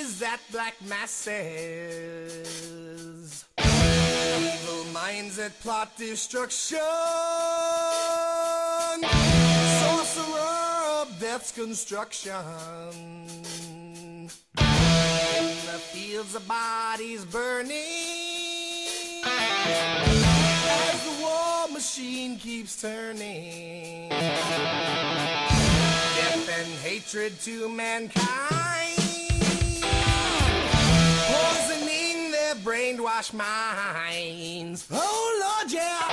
is that black masses, evil minds that plot destruction, sorcerer of death's construction. In the fields of bodies burning, as the war machine keeps turning, death and hatred to mankind, poisoning their brainwashed minds. Oh Lord, yeah.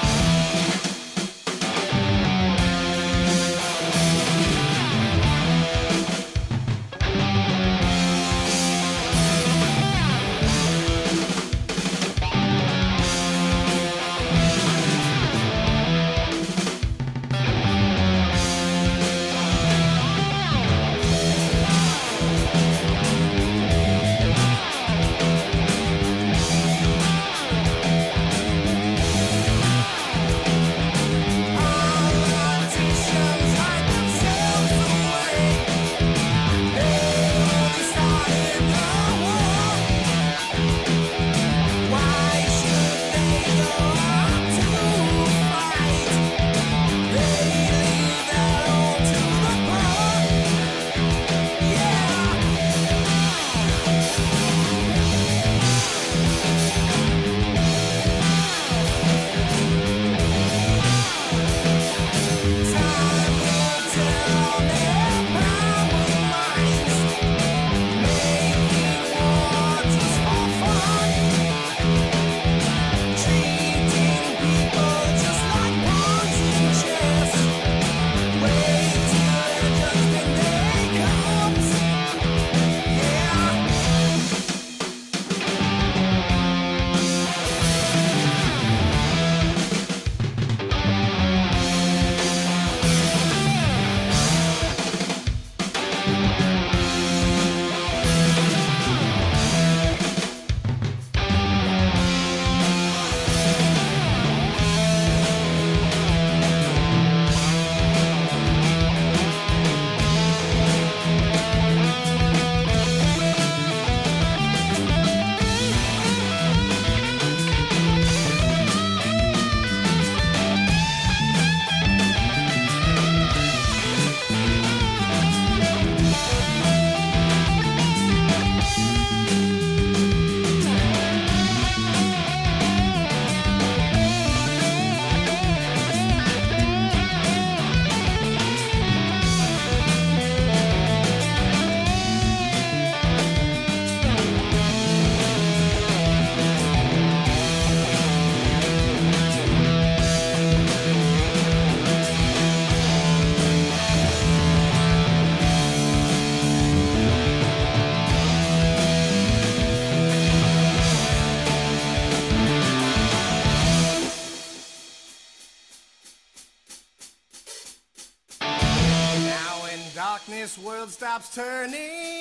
Darkness, world stops turning,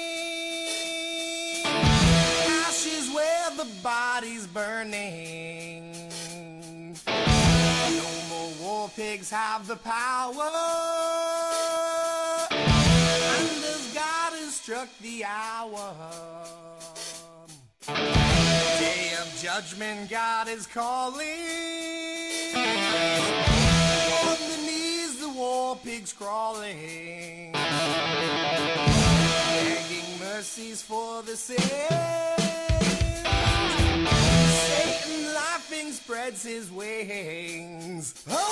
ashes where the body's burning. No more war pigs have the power, and as God has struck the hour, day of judgment God is calling. On the knees the war pigs crawling, begging mercies for the sin. Satan laughing spreads his wings.